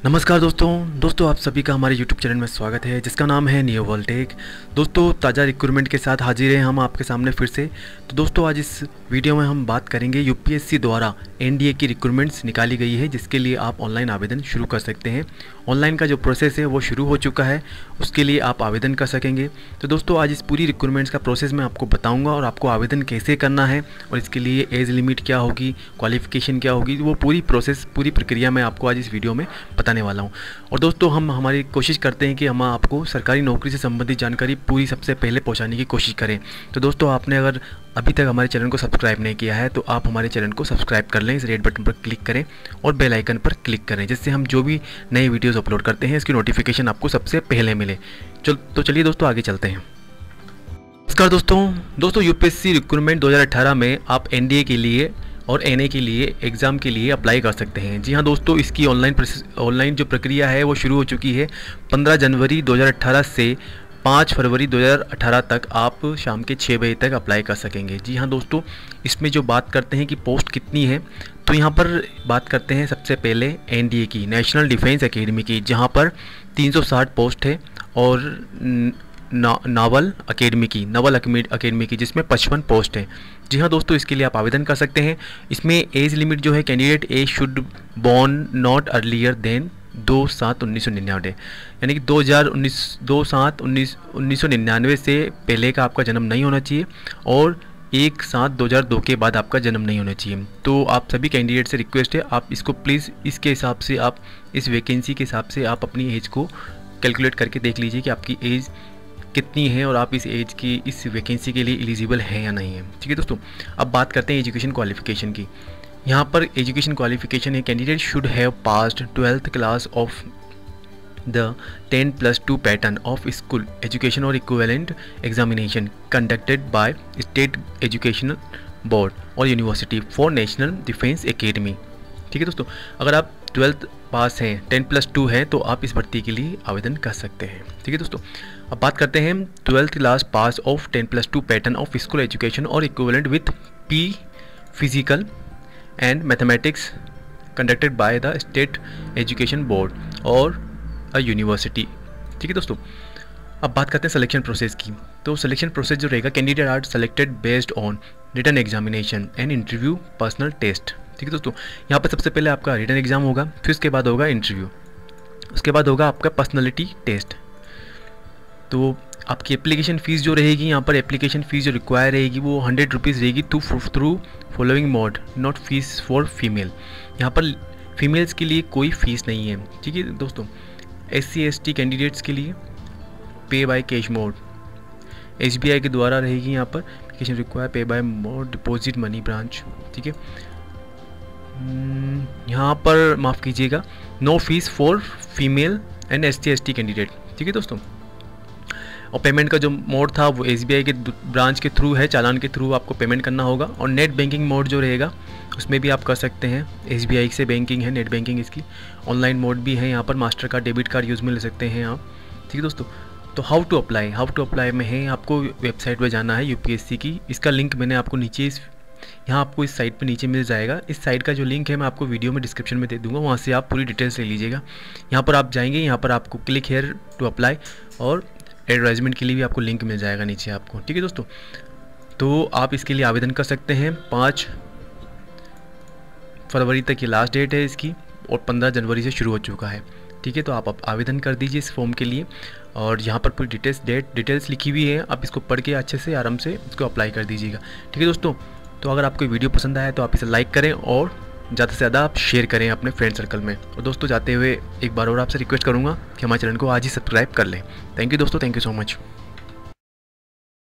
नमस्कार दोस्तों आप सभी का हमारे YouTube चैनल में स्वागत है जिसका नाम है नियो वर्ल्ड टेक। दोस्तों ताज़ा रिक्रूटमेंट के साथ हाजिर हैं हम आपके सामने फिर से। तो दोस्तों आज इस वीडियो में हम बात करेंगे यूपीएससी द्वारा एनडीए की रिक्रूटमेंट्स निकाली गई है जिसके लिए आप ऑनलाइन आवेदन शुरू कर सकते हैं। ऑनलाइन का जो प्रोसेस है वो शुरू हो चुका है, उसके लिए आप आवेदन कर सकेंगे। तो दोस्तों आज इस पूरी रिक्रूटमेंट्स का प्रोसेस मैं आपको बताऊँगा और आपको आवेदन कैसे करना है और इसके लिए एज लिमिट क्या होगी, क्वालिफिकेशन क्या होगी, वो पूरी प्रोसेस पूरी प्रक्रिया मैं आपको आज इस वीडियो में बताने वाला हूँ। और दोस्तों हम हमारी कोशिश करते हैं कि हम आपको सरकारी नौकरी से संबंधित जानकारी पूरी सबसे पहले पहुंचाने की कोशिश करें। तो दोस्तों आपने अगर अभी तक हमारे चैनल को सब्सक्राइब नहीं किया है तो आप हमारे चैनल को सब्सक्राइब कर लें, इस रेड बटन पर क्लिक करें और बेल आइकन पर क्लिक करें जिससे हम जो भी नए वीडियोज़ अपलोड करते हैं इसकी नोटिफिकेशन आपको सबसे पहले मिले। चलिए दोस्तों आगे चलते हैं। नमस्कार दोस्तों यूपीएससी रिक्रूटमेंट 2018 में आप एनडीए के लिए और एनए के लिए एग्ज़ाम के लिए अप्लाई कर सकते हैं। जी हाँ दोस्तों, इसकी ऑनलाइन जो प्रक्रिया है वो शुरू हो चुकी है। 15 जनवरी 2018 से 5 फरवरी 2018 तक आप शाम के 6 बजे तक अप्लाई कर सकेंगे। जी हाँ दोस्तों, इसमें जो बात करते हैं कि पोस्ट कितनी है तो यहाँ पर बात करते हैं सबसे पहले एनडीए की, नेशनल डिफेंस एकेडमी की, जहाँ पर 360 पोस्ट है और नावल अकेडमी की जिसमें 55 पोस्ट है। जी हाँ दोस्तों, इसके लिए आप आवेदन कर सकते हैं। इसमें एज लिमिट जो है candidate age should born not earlier than 2/7/1999, यानी कि 1999 से पहले का आपका जन्म नहीं होना चाहिए और 1/7/2002 के बाद आपका जन्म नहीं होना चाहिए। तो आप सभी कैंडिडेट से रिक्वेस्ट है आप इसको प्लीज़ इसके हिसाब से आप इस वैकेंसी के हिसाब से आप अपनी एज को कैलकुलेट करके देख लीजिए कि आपकी एज कितनी है और आप इस एज की इस वैकेंसी के लिए एलिजिबल हैं या नहीं है। ठीक है दोस्तों, अब बात करते हैं एजुकेशन क्वालिफिकेशन की। यहाँ पर एजुकेशन क्वालिफिकेशन है candidate should have passed 12th class of the 10+2 pattern of school education और equivalent examination conducted by state educational board और university for national defence academy. ठीक है दोस्तों, अगर आप 12th पास हैं, 10+2 है तो आप इस भर्ती के लिए आवेदन कर सकते हैं। ठीक है दोस्तों, अब बात करते हैं 12th class pass of 10+2 pattern of school education और equivalent with P physical and mathematics conducted by the state education board और अ यूनिवर्सिटी। ठीक है दोस्तों, अब बात करते हैं सिलेक्शन प्रोसेस की। तो सिलेक्शन प्रोसेस जो रहेगा, candidate are selected based on written examination and interview personal test. ठीक है दोस्तों, यहाँ पर सबसे पहले आपका रिटन एग्जाम होगा, फिर उसके बाद होगा इंटरव्यू, उसके बाद होगा आपका पर्सनैलिटी टेस्ट। तो आपकी एप्लीकेशन फ़ीस जो रहेगी, यहाँ पर एप्लीकेशन फ़ीस जो रिक्वायर रहेगी वो 100 रुपीज़ रहेगी through following mode, not fees for female. यहाँ पर फीमेल्स के लिए कोई फ़ीस नहीं है। ठीक है दोस्तों, SC/ST कैंडिडेट्स के लिए पे बाय कैश मोड SBI के द्वारा रहेगी। यहाँ पर application require pay by mode deposit money branch. ठीक है, यहाँ पर माफ़ कीजिएगा, no fees for female and SC/ST candidate. ठीक है दोस्तों, और पेमेंट का जो मोड था वो SBI के ब्रांच के थ्रू है, चालान के थ्रू आपको पेमेंट करना होगा। और नेट बैंकिंग मोड जो रहेगा उसमें भी आप कर सकते हैं, SBI से बैंकिंग है, नेट बैंकिंग इसकी। ऑनलाइन मोड भी है, यहाँ पर master card debit card use में ले सकते हैं आप। ठीक है दोस्तों, तो हाउ टू अप्लाई में है, आपको वेबसाइट पर जाना है यूपीएससी की। इसका लिंक मैंने आपको नीचे यहाँ आपको इस साइट पे नीचे मिल जाएगा। इस साइट का जो लिंक है मैं आपको वीडियो में डिस्क्रिप्शन में दे दूंगा, वहाँ से आप पूरी डिटेल्स ले लीजिएगा। यहाँ पर आप जाएंगे, यहाँ पर आपको क्लिक हेयर टू अप्लाई और एडवर्टाइजमेंट के लिए भी आपको लिंक मिल जाएगा नीचे आपको। ठीक है दोस्तों, तो आप इसके लिए आवेदन कर सकते हैं। 5 फरवरी तक ये लास्ट डेट है इसकी और 15 जनवरी से शुरू हो चुका है। ठीक है, तो आप आवेदन कर दीजिए इस फॉर्म के लिए और यहाँ पर पूरी डिटेल्स लिखी हुई है, आप इसको पढ़ के अच्छे से आराम से इसको अप्लाई कर दीजिएगा। ठीक है दोस्तों, तो अगर आपको वीडियो पसंद आया तो आप इसे लाइक करें और ज़्यादा से ज़्यादा आप शेयर करें अपने फ्रेंड सर्कल में। और दोस्तों जाते हुए एक बार और आपसे रिक्वेस्ट करूँगा कि हमारे चैनल को आज ही सब्सक्राइब कर लें। थैंक यू दोस्तों, थैंक यू सो मच।